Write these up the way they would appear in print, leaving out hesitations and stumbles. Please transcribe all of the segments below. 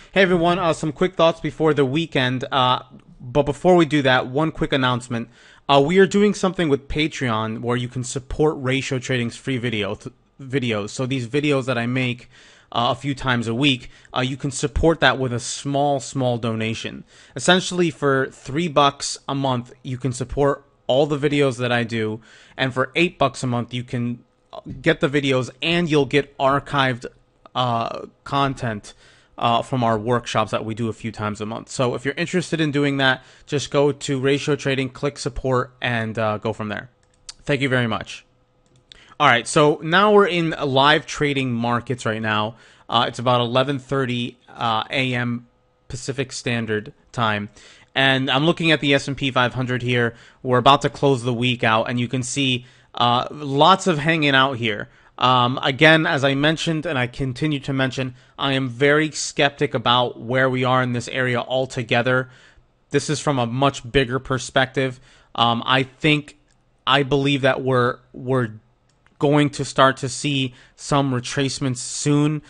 Hey everyone, some quick thoughts before the weekend. But before we do that, one quick announcement. We are doing something with Patreon where you can support Ratio Trading's free videos. So these videos that I make a few times a week, you can support that with a small donation. Essentially, for $3 a month, you can support all the videos that I do, and for $8 a month, you can get the videos and you'll get archived content from our workshops that we do a few times a month. So if you're interested in doing that, just go to Ratio Trading, click support, and go from there. Thank you very much. All right, so now we're in live trading markets right now. It's about 11:30 a.m. Pacific Standard Time. And I'm looking at the S&P 500 here. We're about to close the week out, and you can see lots of hanging out here. Again, as I mentioned, and I continue to mention, I am very skeptic about where we are in this area altogether. This is from a much bigger perspective. I believe that we're going to start to see some retracements soon.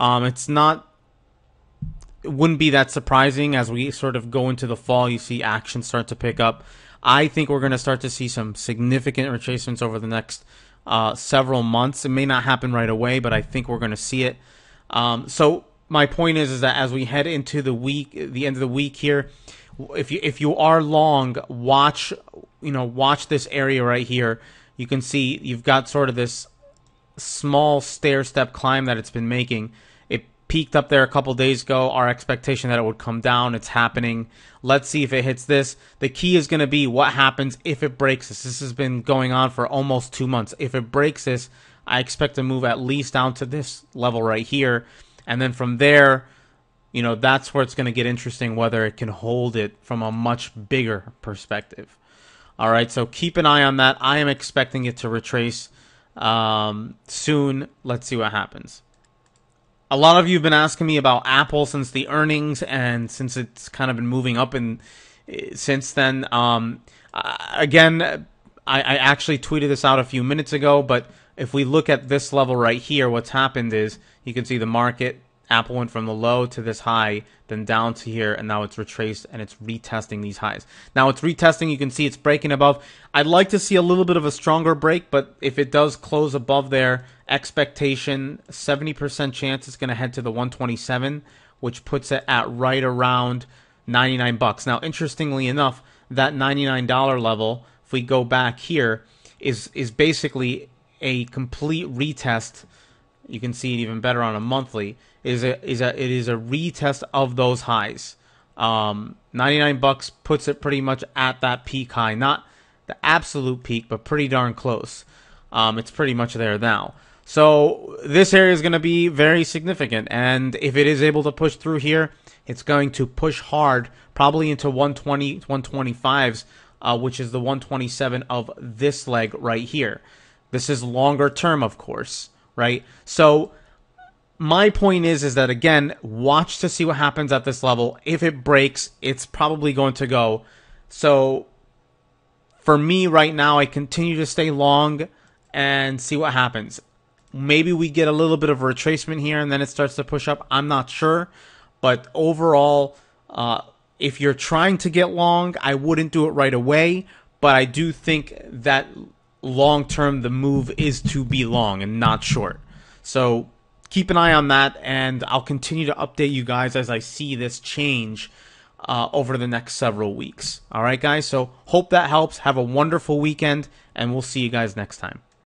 It wouldn't be that surprising as we sort of go into the fall. You see action start to pick up. I think we're going to start to see some significant retracements over the next several months. It may not happen right away, but I think we're going to see it. So my point is that as we head into the end of the week here, if you are long, watch this area right here. You can see you've got sort of this small stair-step climb that it's been making. It peaked up there a couple days ago. Our expectation that it would come down. It's happening. Let's see if it hits this. The key is going to be what happens if it breaks this. This has been going on for almost 2 months. If it breaks this, I expect to move at least down to this level right here. And then from there, that's where it's going to get interesting, whether it can hold it from a much bigger perspective. All right, so keep an eye on that. I am expecting it to retrace soon. Let's see what happens. A lot of you have been asking me about Apple since the earnings and since it's kind of been moving up since then. Again, I actually tweeted this out a few minutes ago, but if we look at this level right here, what's happened is you can see the market, Apple went from the low to this high, then down to here, and now it's retraced and it's retesting these highs. Now it's retesting, you can see it's breaking above. I'd like to see a little bit of a stronger break, but if it does close above there, expectation, 70% chance it's going to head to the 127, which puts it at right around $99. Now, interestingly enough, that $99 level, if we go back here, is basically a complete retest. You can see it even better on a monthly. It is a retest of those highs. $99 puts it pretty much at that peak high, not the absolute peak, but pretty darn close. It's pretty much there now. So this area is going to be very significant, and if it is able to push through here, it's going to push hard, probably into 120, 125s, which is the 127 of this leg right here. This is longer term, of course, right? So my point is that, again, watch to see what happens at this level. If it breaks, it's probably going to go. So for me right now, I continue to stay long and see what happens. Maybe we get a little bit of a retracement here and then it starts to push up. I'm not sure. But overall, if you're trying to get long, I wouldn't do it right away. But I do think that long term, the move is to be long and not short. So keep an eye on that, and I'll continue to update you guys as I see this change over the next several weeks. All right, guys? So hope that helps. Have a wonderful weekend, and we'll see you guys next time.